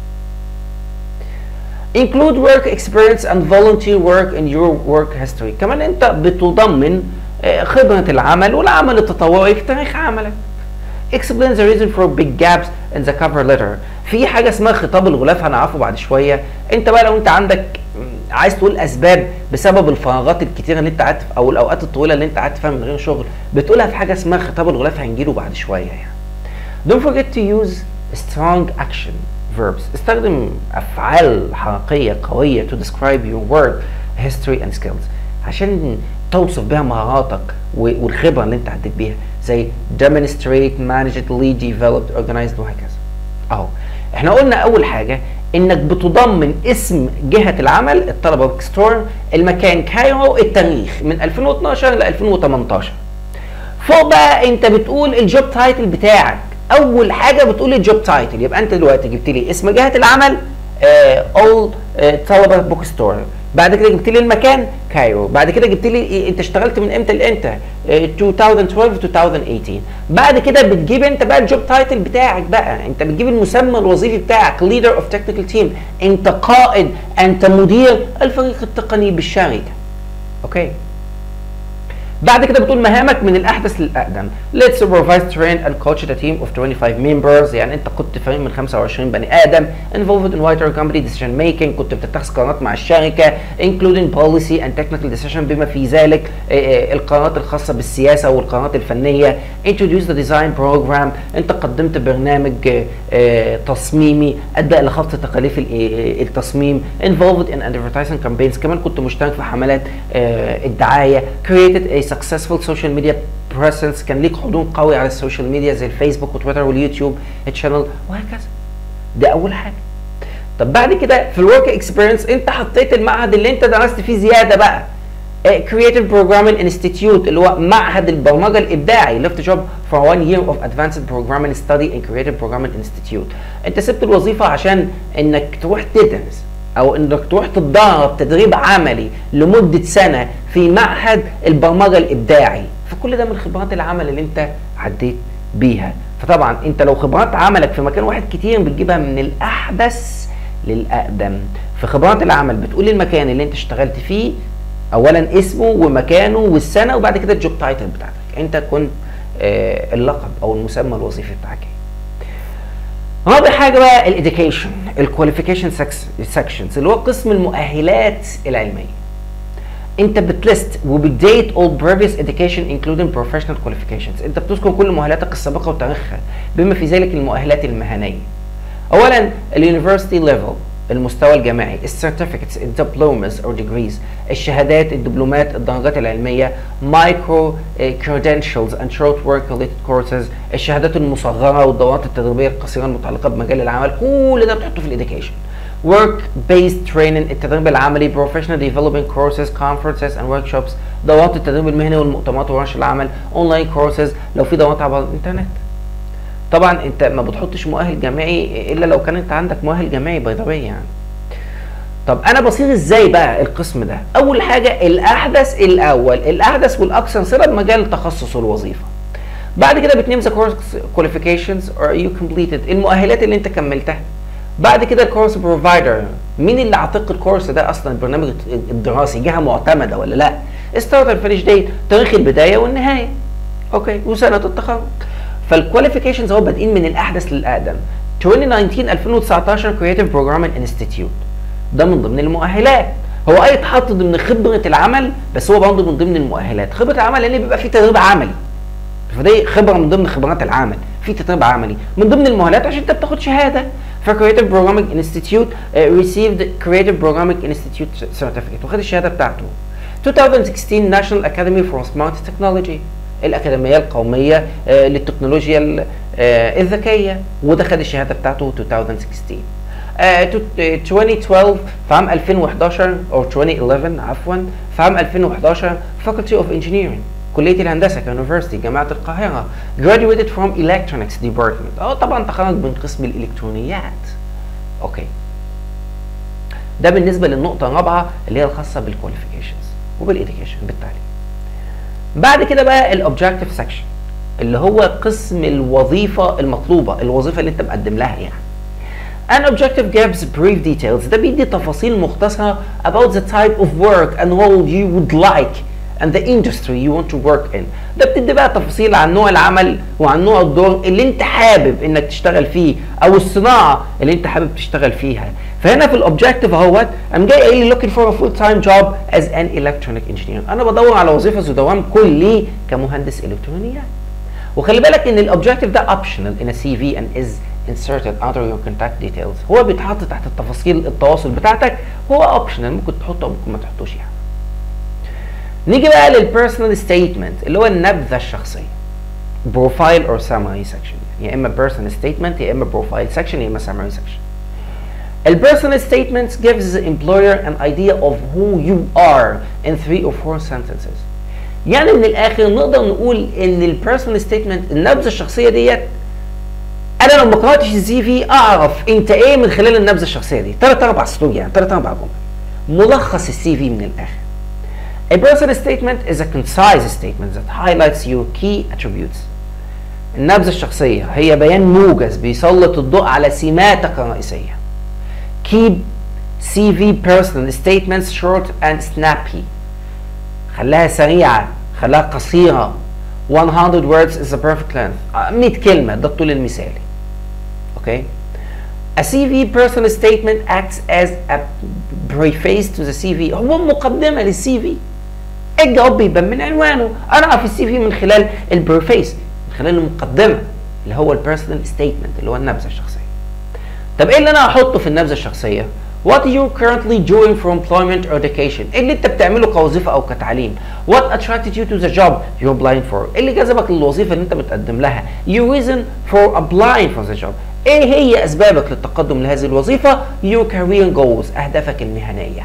Include work experience and volunteer work in your work history. كمان انت بتضمن خبرة العمل والعمل التطوعي في تاريخ عملك. Explain the reason for big gaps in the cover letter. في حاجة اسمها خطاب الغلاف هنعرفه بعد شوية. انت بقى لو انت عندك عايز تقول اسباب بسبب الفراغات الكتيرة اللي انت قعدت او الاوقات الطويلة اللي انت قعدت فيها من غير شغل، بتقولها في حاجة اسمها خطاب الغلاف، هنجيله بعد شوية يعني. Don't forget to use strong action verbs. استخدم افعال حركيه قويه to describe your work history and skills عشان توصف بها مهاراتك والخبره اللي انت عديت بيها، زي demonstrate، manage، lead، developed، organized وهكذا. اهو احنا قلنا اول حاجه انك بتضمن اسم جهه العمل، الطلبه بوك ستور، المكان كايرو، التاريخ من 2012 ل 2018. فوق بقى انت بتقول الجوب تايتل بتاعك. اول حاجه بتقول الجوب تايتل، يبقى انت دلوقتي جبت لي اسم جهه العمل اول طلبه بوك ستور، بعد كده جبت لي المكان كايرو، بعد كده جبت لي انت اشتغلت من امتى لامتى 2012 2018. بعد كده بتجيب انت بقى الجوب تايتل بتاعك، بقى انت بتجيب المسمى الوظيفي بتاعك، leader of technical team، انت قائد، انت مدير الفريق التقني بالشركه. اوكي، بعد كده بتقول مهامك من الاحدث للاقدم. Let's supervise, train and coach the team of 25 members، يعني انت كنت فريق من 25 بني ادم. Involved in wider company decision making، كنت بتتخذ قرارات مع الشركه including policy and technical decision، بما في ذلك القرارات الخاصه بالسياسه والقرارات الفنيه. Introduce the design program، انت قدمت برنامج تصميمي ادى الى خفض تكاليف التصميم. Involved in advertising campaigns، كمان كنت مشترك في حملات الدعايه. Created a successful social media presence، كان ليك حضور قوي على السوشيال ميديا زي الفيسبوك وتويتر واليوتيوب الشانل وهكذا. دي اول حاجه. طب بعد كده في الورك اكسبيرينس انت حطيت المعهد اللي انت درست فيه زياده بقى، Creative Programming Institute اللي هو معهد البرمجه الابداعي. left job for 1 year of advanced programming study in Creative Programming Institute. انت سبت الوظيفه عشان انك تروح تدرس او انك تروح تتدرب تدريب عملي لمده سنه في معهد البرمجه الابداعي. فكل ده من خبرات العمل اللي انت عديت بيها. فطبعا انت لو خبرات عملك في مكان واحد كتير بتجيبها من الاحدث للاقدم. في خبرات العمل بتقول المكان اللي انت اشتغلت فيه، اولا اسمه ومكانه والسنه، وبعد كده الجوب تايتل بتاعتك، انت كنت اللقب او المسمى الوظيفي بتاعك. رابع حاجه بقى الاديوكيشن، الكواليفيكيشن سكشنز اللي هو قسم المؤهلات العلميه. انت بتلست وبتديت all previous education including professional qualifications. انت بتذكر كل مؤهلاتك السابقه وتاريخها بما في ذلك المؤهلات المهنيه. اولا اليونيفرسيتي ليفل المستوى الجامعي، السيرتيفيكتس، الدبلومز او ديجريز، الشهادات، الدبلومات، الدرجات العلميه، مايكرو credentials and short work related courses، الشهادات المصغره والدورات التدريبيه القصيره المتعلقه بمجال العمل، كل ده بتحطه في الاديوكيشن. work based training، التدريب العملي، professional development courses, conferences and workshops، دورات التدريب المهني والمؤتمرات وورش العمل، اونلاين courses لو في دورات عبر الانترنت. طبعا انت ما بتحطش مؤهل جامعي الا لو كان انت عندك مؤهل جامعي بيضاوي يعني. طب انا بصير ازاي بقى القسم ده؟ اول حاجه الاحدث الاول، الاحدث والاكثر صله بمجال التخصص والوظيفه. بعد كده بتنيم ذا كورس كواليفيكيشنز اور يو كومبليتد، المؤهلات اللي انت كملتها. بعد كده الكورس بروفايدر، مين اللي عاتق الكورس ده اصلا؟ البرنامج الدراسي جهه معتمده ولا لا؟ ستارت اند فينيش ديت، تاريخ البدايه والنهايه. اوكي، وسنه التخرج. فالكواليفيكيشنز هو بادئين من الاحدث للاقدم. 2019 2019 كرييتيف بروجرامينج انستيتيوت، ده من ضمن المؤهلات. هو يتحط ضمن خبره العمل بس هو برضه من ضمن المؤهلات. خبره العمل لان بيبقى فيه تدريب عملي، فدي خبره من ضمن خبرات العمل، في تدريب عملي من ضمن المؤهلات عشان انت بتاخد شهاده. فكرييتيف بروجرامينج انستيتيوت ريسيفد كرييتيف بروجرامينج انستيتيوت سيرتيفيكت، وخد الشهاده بتاعته. 2016 ناشونال اكاديمي فور سمارت تكنولوجي، الأكاديمية القومية للتكنولوجيا الذكية، وده خد الشهادة بتاعته 2016. 2012 في عام 2011 أو 2011 عفوا، في عام 2011 Faculty of Engineering، كلية الهندسة كيونيفرسيتي جامعة القاهرة، graduated from electronics department، طبعا تخرج من قسم الإلكترونيات. أوكي، ده بالنسبة للنقطة الرابعة اللي هي الخاصة بالكواليفيكيشنز وبالإديوكيشن بالتالي. بعد كده بقى الاوبجكتيف سكشن اللي هو قسم الوظيفه المطلوبه، الوظيفه اللي انت مقدم لها يعني. An objective gives brief details، ده بيدي تفاصيل مختصره about the type of work and role you would like and the industry you want to work in. ده بتدي بقى تفاصيل عن نوع العمل وعن نوع الدور اللي انت حابب انك تشتغل فيه او الصناعه اللي انت حابب تشتغل فيها. فهنا في الاوبجكتيف اهوت قام جاي قايل لي looking for a full time job as an electronic engineer، انا بدور على وظيفه ذو دوام كلي كمهندس الكترونيات. وخلي بالك ان الاوبجكتيف ده optional in a CV and is inserted under your contact details، هو بيتحط تحت التفاصيل التواصل بتاعتك، هو optional ممكن تحطه او ممكن ما تحطوش يعني. نيجي بقى للبيرسونال ستيتمنت اللي هو النبذه الشخصيه، بروفايل اور سامري سكشن، يا اما بيرسونال ستيتمنت يا اما بروفايل سكشن يا اما سامري سكشن. البيرسونال statement gives the employer an idea of who you are in 3 or 4 sentences. يعني من الاخر نقدر نقول ان البيرسونال ستيتمنت النبذه الشخصيه ديت، انا لو ما قراتش السي في اعرف انت ايه من خلال النبذه الشخصيه دي، 3 4 سطور يعني 3 4 جمل، ملخص السي في من الاخر. A personal statement is a concise statement that highlights your key attributes. النبذة الشخصية هي بيان موجز بيسلط الضوء على سماتك الرئيسية. Keep CV personal statements short and snappy. خليها سريعة، خليها قصيرة. 100 words is the perfect length. 100 كلمة ده الطول المثالي. Okay? A CV personal statement acts as a preface to the CV. هو مقدمة للسي في. الجواب بيبان من عنوانه. انا اعرف السي في من خلال البريفيس، من خلال المقدمه اللي هو البيرسونال ستيتمنت اللي هو النبذه الشخصيه. طب ايه اللي انا هحطه في النبذه الشخصيه؟ What you currently doing for employment or education؟ ايه اللي انت بتعمله كوظيفه او كتعليم؟ What attracted you to the job you're applying for؟ ايه اللي جذبك للوظيفه اللي انت بتقدم لها؟ Your reason for applying for the job؟ ايه هي اسبابك للتقدم لهذه الوظيفه؟ Your career goals، اهدافك المهنيه.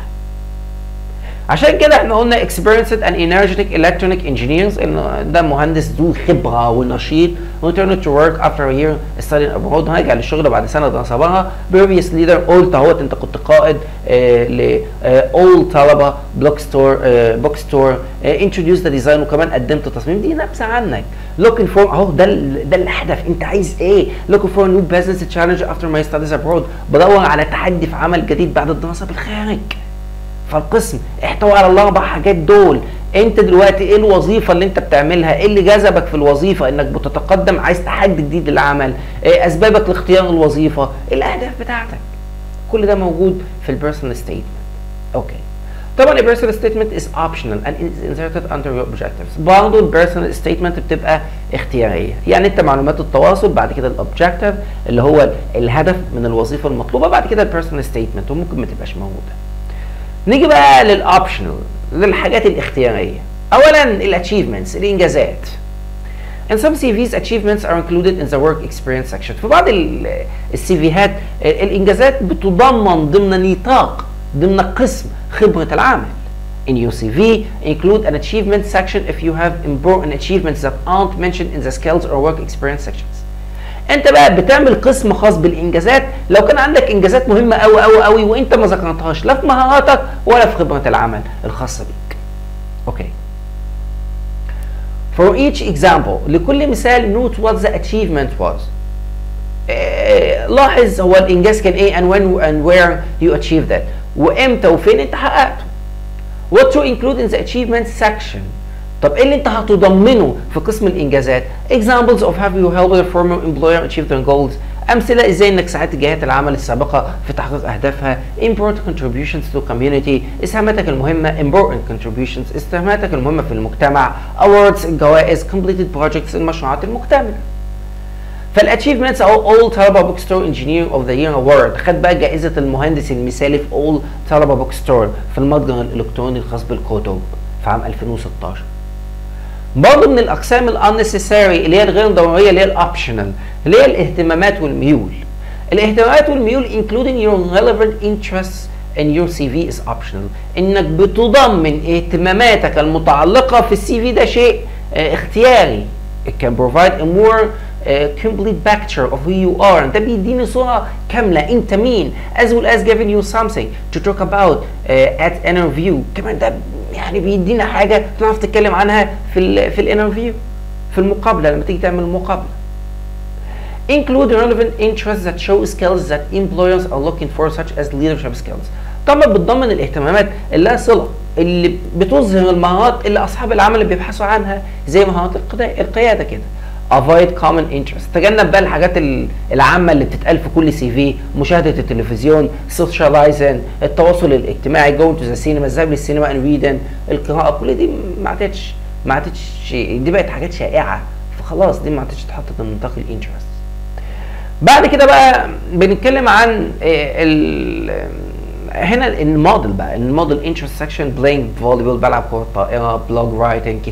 عشان كده احنا قلنا experienced and energetic electronic engineers، ان ده مهندس ذو خبره ونشيط، returned to work after a year studying abroad، هيرجع للشغل بعد سنه دراسه بره. previous leader، قلت اهوت انت كنت قائد ل all طلبه book store introduced the design، وكمان قدمت تصميم. دي نبذه عنك. looking for اهو ده الهدف، انت عايز ايه؟ looking for a new business challenge after my studies abroad، بدور على تحدي في عمل جديد بعد الدراسه بالخارج. فالقسم احتوى على الاربع حاجات دول. انت دلوقتي ايه الوظيفه اللي انت بتعملها؟ ايه اللي جذبك في الوظيفه؟ انك بتتقدم، عايز تحدي جديد للعمل، ايه اسبابك لاختيار الوظيفه، الاهداف بتاعتك. كل ده موجود في البيرسونال ستيتمنت. اوكي. طبعا ال personal statement is optional and is inserted under your objectives. برضه ال personal statement بتبقى اختياريه، يعني انت معلومات التواصل، بعد كده الاوبجكتيف اللي هو الهدف من الوظيفه المطلوبه، بعد كده ال personal statement وممكن ما تبقاش موجوده. نيجي بقى للاوبشنال، للحاجات الاختياريه. اولا الاتشيفمنتس، الانجازات. In some CVs achievements are included in the work experience section. في بعض السيفيهات الانجازات بتضمن ضمن نطاق، ضمن قسم خبرة العمل. In your CV include an achievement section if you have important achievements that aren't mentioned in the skills or work experience sections. انت بقى بتعمل قسم خاص بالانجازات لو كان عندك انجازات مهمة قوي قوي قوي وانت ما ذكرتهاش لا في مهاراتك ولا في خبرة العمل الخاصة بيك. اوكي. For each example، لكل مثال note what the achievement was. لاحظ هو الانجاز كان ايه and when and where you achieved that، وامتى وفين انت حققته. What to include in the achievement section. طب ايه اللي انت هتضمنه في قسم الانجازات؟ Examples of how you helped your former employer achieve their goals. امثله ازاي انك ساعدت جهات العمل السابقه في تحقيق اهدافها. Important contributions to community، اسهاماتك المهمه. Important contributions، اسهاماتك المهمه في المجتمع. Awards، الجوائز. Completed projects، المشروعات المكتمله. فالاتشيفمنتس او all طلبه بوك ستور انجينير اوف ذا يير اوورد، خد بقى جائزه المهندس المثالي في all طلبه بوك ستور في المتجر الالكتروني الخاص بالكتب في عام 2016. برضه من الاقسام الانسيسري اللي هي الغير ضروريه اللي هي الاوبشنال، اللي هي الاهتمامات والميول. الاهتمامات والميول including your relevant interests in your CV is optional. انك بتضمن اهتماماتك المتعلقه في السي في، ده شيء اختياري. It can provide a more complete picture of who you are. ده بيديني صورة كاملة انت مين، as well as giving you something to talk about at interview. كمان ده يعني بيدينا حاجة تعرف تتكلم عنها في الانترفيو، في المقابلة لما تيجي تعمل مقابلة. Include relevant interests that show skills that employers are looking for such as leadership skills. طبعا بتضمن الاهتمامات اللي لها صلة، اللي بتظهر المهارات اللي اصحاب العمل اللي بيبحثوا عنها زي مهارات القيادة كده. Avoid common interest، تجنب بقى الحاجات العامة اللي بتتقال في كل سي في، مشاهدة التلفزيون، socializing، التواصل الاجتماعي، going to the cinema، الذهاب للسينما، and reading، القراءة. كل دي ما عادتش دي بقت حاجات شائعة، فخلاص دي ما عادتش تتحط ضمن نطاق الانترست. بعد كده بقى بنتكلم عن هنا الموديل بقى، الموديل انترست سكشن. بلاينج فوليبول، بلعب كرة طائرة. بلوج رايتنج،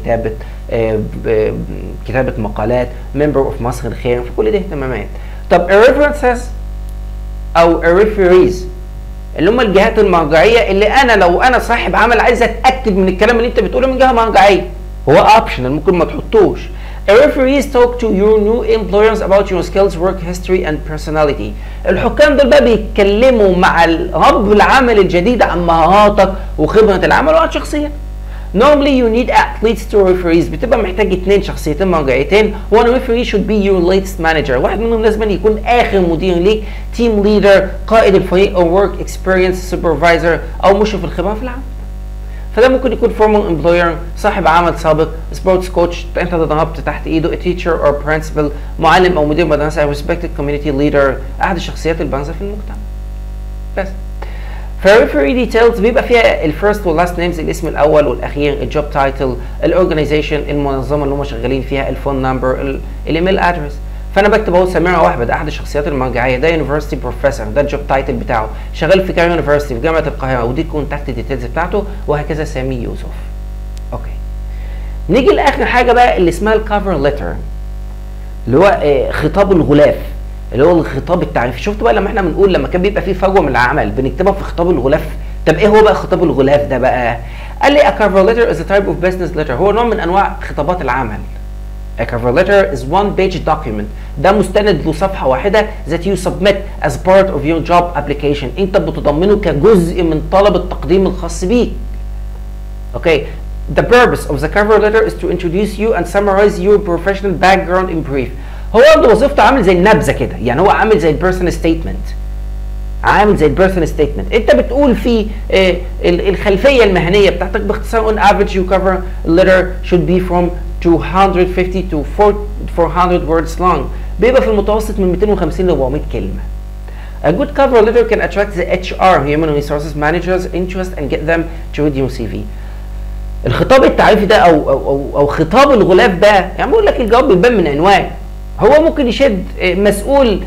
كتابة مقالات. ممبر اوف مصر الخير. في كل دي اهتمامات. طب الريفرنسز او الريفيريز اللي هم الجهات المرجعية اللي انا لو انا صاحب عمل عايز اتاكد من الكلام اللي انت بتقوله من جهة مرجعية، هو اوبشنال ممكن ما تحطوش. Referees talk to your new employers about your skills, work history and personality. الحكام دول بقى بيتكلموا مع رب العمل الجديد عن مهاراتك وخبرة العمل وعن شخصيتك. Normally you need at least 2 referees. بتبقى محتاج 2 شخصيتين مرجعيتين. One referee should be your latest manager. واحد منهم لازم يكون آخر مدير ليك. Team leader، قائد الفريق أو work experience supervisor أو مشرف الخبرة في العمل. فده ممكن يكون former employer، صاحب عمل سابق، سبورتس كوتش انت اتدربت تحت ايده، a teacher or principal، معلم او مدير مدرسه، respected community leader، احد الشخصيات البارزه في المجتمع. بس فالريفري ديتيلز بيبقى فيها الفيرست واللاست نيمز، الاسم الاول والاخير، الجوب تايتل، الاورجنايزيشن، المنظمه اللي هم شغالين فيها، الفون نمبر، الايميل ادرس. فانا بكتب اهو سمير وحبه، احد الشخصيات المرجعيه، ده يونيفرستي بروفيسور، ده الجوب تايتل بتاعه، شغال في كايرو يونيفرستي في جامعه القاهره، ودي الكونتاكت ديتيلز بتاعته، وهكذا. سامي يوسف. اوكي. نيجي لاخر حاجه بقى اللي اسمها الكفر ليتر، اللي هو خطاب الغلاف، اللي هو الخطاب التعريفي. شفتوا بقى لما احنا بنقول لما كان بيبقى فيه فجوه من العمل بنكتبها في خطاب الغلاف. طب ايه هو بقى خطاب الغلاف ده بقى؟ قال لي a cover letter is a type of business letter، هو نوع من انواع خطابات العمل. A cover letter is one page document، ده مستند له صفحة واحدة that you submit as part of your job application، انت بتضمنه كجزء من طلب التقديم الخاص بيك. Okay. The purpose of the cover letter is to introduce you and summarize your professional background in brief. هو برضه وظيفته عامل زي النبذة كده، يعني هو عامل زي البيرسونال ستيتمنت. انت بتقول فيه الخلفية المهنية بتاعتك باختصار. on average your cover letter should be from 250 to 400 words long، بيبقى في المتوسط من 250 ل 400 كلمة. A good cover letter can attract the HR human resources managers interest and get them to read your CV. الخطاب التعريفي ده او خطاب الغلاف ده، يعني بقول لك الجواب بيبان من عنوان. هو ممكن يشد مسؤول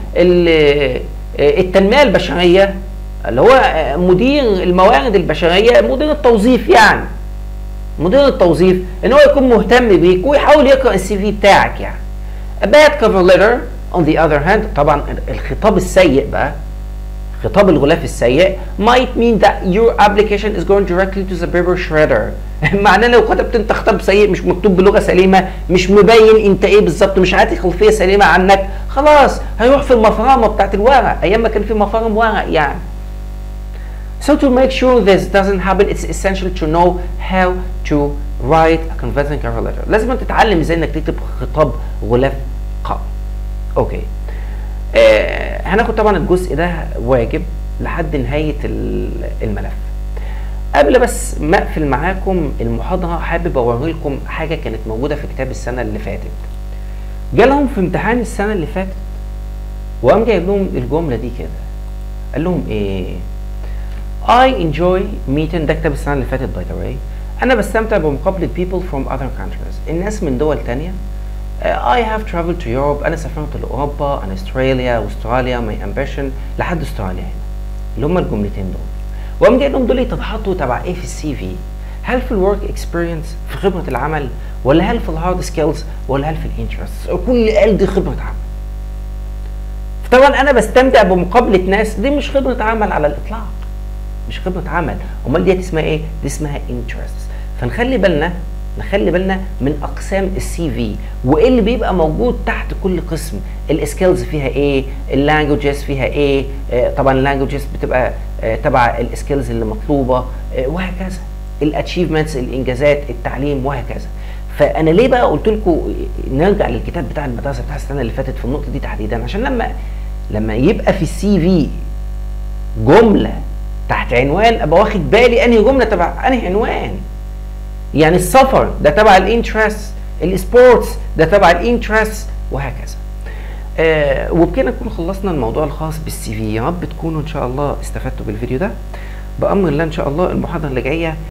التنميه البشريه اللي هو مدير الموارد البشريه، مدير التوظيف، يعني مدير التوظيف ان هو يكون مهتم بيك ويحاول يقرا السي في بتاعك. يعني a bad cover letter on the other hand، طبعا الخطاب السيء بقى، خطاب الغلاف السيء might mean that your application is going directly to the paper shredder. معناه لو كتبت انت خطاب سيء مش مكتوب بلغه سليمه، مش مبين انت ايه بالظبط، مش عاطي خلفيه سليمه عنك، خلاص هيروح في المفرمه بتاعت الورق، ايام ما كان في مفارم ورق يعني. So to make sure this doesn't happen, it's essential to know how to write a convincing cover letter. لازم تتعلم ازاي انك تكتب خطاب غلاف قوي. اوكي. هناخد طبعا الجزء ده واجب لحد نهاية الملف. قبل بس ما اقفل معاكم المحاضرة، حابب اوري لكم حاجة كانت موجودة في كتاب السنة اللي فاتت. جالهم في امتحان السنة اللي فاتت وقام جايب لهم الجملة دي كده. قال لهم ايه؟ I enjoy meeting، ده كتاب السنة اللي فاتت باي ذا واي. أنا بستمتع بمقابلة people from other countries، الناس من دول تانية. I have traveled to Europe، أنا سافرت لأوروبا، أنا أستراليا، my ambition لحد أستراليا هنا. اللي هما الجملتين دول. وقام جاي لهم دول يتحطوا تبع إيه في السي في؟ هل في الورك اكسبيرينس، في خبرة العمل، ولا هل في الهارد سكيلز، ولا هل في الانترست؟ كل قال دي خبرة عمل. طبعا أنا بستمتع بمقابلة ناس، دي مش خبرة عمل على الإطلاق. مش خبرة عمل، امال دي اسمها ايه؟ دي اسمها انترست. فنخلي بالنا من اقسام السي في وايه اللي بيبقى موجود تحت كل قسم. السكيلز فيها ايه؟ اللانجوجز فيها ايه؟ طبعا اللانجوجز بتبقى تبع السكيلز اللي مطلوبه، وهكذا. الاتشيفمنتس، الانجازات، التعليم، وهكذا. فانا ليه بقى قلت لكم نرجع للكتاب بتاع المدرسه بتاع السنه اللي فاتت في النقطه دي تحديدا؟ عشان لما يبقى في السي في جمله تحت عنوان ابقى واخد بالي انهي جمله تبع انهي عنوان. يعني السفر ده تبع الانترست، السبورتس ده تبع الانترست، وهكذا. وبكده نكون خلصنا الموضوع الخاص بالسي في. يا رب تكونوا ان شاء الله استفدتوا بالفيديو ده. بامر الله ان شاء الله المحاضره اللي جايه